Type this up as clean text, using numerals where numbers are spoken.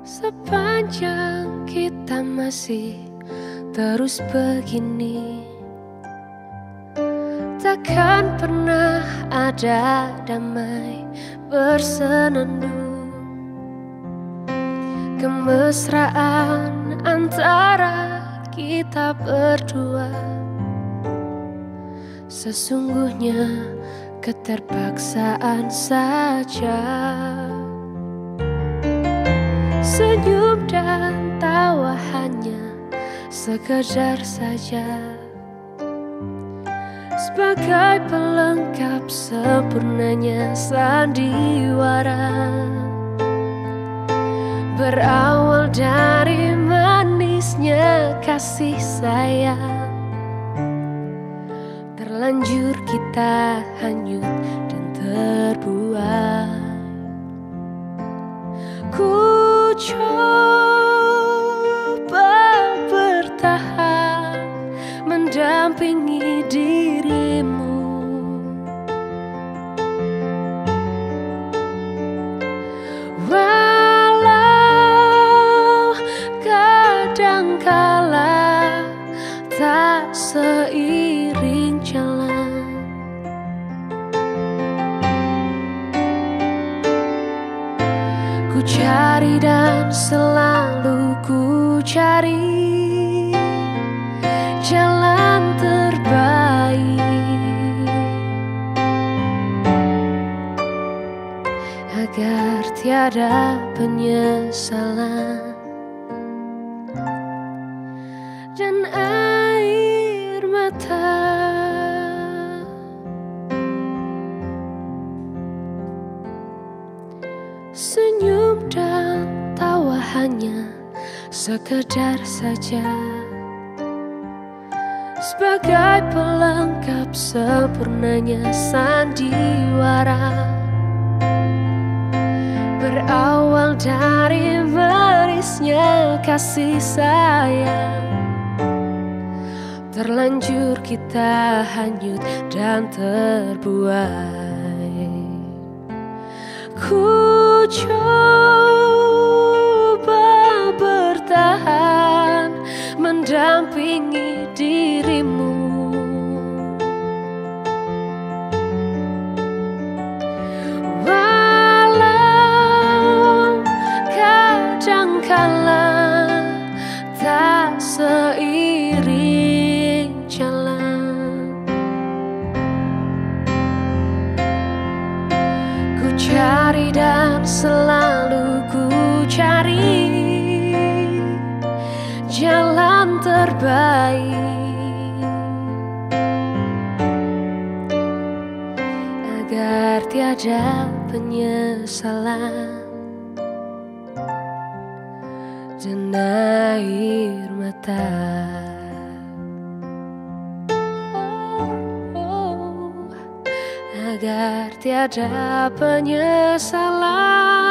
Sepanjang kita masih terus begini, takkan pernah ada damai bersenandung. Kemesraan antara kita berdua sesungguhnya keterpaksaan saja. Senyum dan tawa hanya sekedar saja, sebagai pelengkap sempurnanya sandiwara. Berawal dari manisnya kasih sayang, terlanjur kita hanyut dan terbuai. Ku coba bertahan mendampingi dirimu, walau kadangkala tak seiring jalan. Ku cari dan selalu ku cari jalan terbaik, agar tiada penyesalan dan air mata. Senyum dan tawa hanya sekedar saja, sebagai pelengkap sempurnanya sandiwara. Berawal dari manisnya kasih sayang, terlanjur kita hanyut dan terbuai. Ku coba bertahan mendampingi dirimu, walau kadangkala tak seiring jalan. Ku cari dan selalu ku cari jalan terbaik, agar tiada penyesalan dan air mata. Agar tiada penyesalan